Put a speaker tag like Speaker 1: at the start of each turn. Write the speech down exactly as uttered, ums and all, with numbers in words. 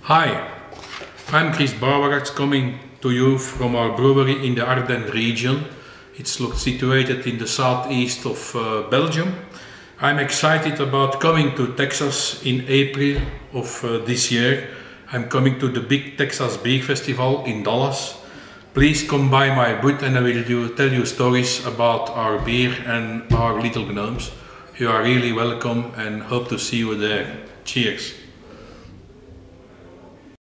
Speaker 1: Hi, I'm Bauweraerts coming to you from our brewery in the Ardennes region. It's situated in the southeast of uh, Belgium. I'm excited about coming to Texas in April of uh, this year. I'm coming to the Big Texas Beer Festival in Dallas. Please come by my booth and I will do, tell you stories about our beer and our little gnomes. You are really welcome and hope to see you there. Cheers!